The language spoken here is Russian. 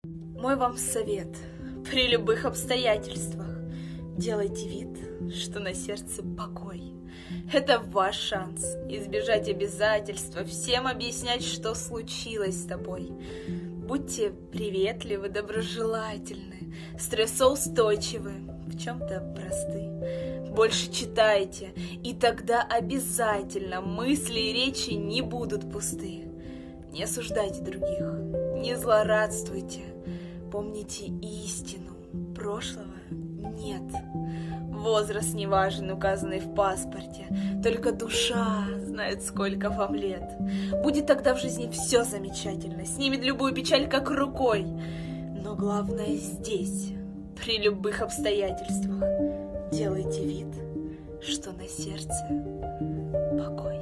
Мой вам совет: при любых обстоятельствах делайте вид, что на сердце покой. Это ваш шанс избежать обязательства, всем объяснять, что случилось с тобой. Будьте приветливы, доброжелательны, стрессоустойчивы, в чем-то просты. Больше читайте, и тогда обязательно мысли и речи не будут пусты. Не осуждайте других, не злорадствуйте. Помните истину, прошлого нет. Возраст не важен, указанный в паспорте, только душа знает, сколько вам лет. Будет тогда в жизни все замечательно, снимет любую печаль как рукой. Но главное здесь, при любых обстоятельствах, делайте вид, что на сердце покой.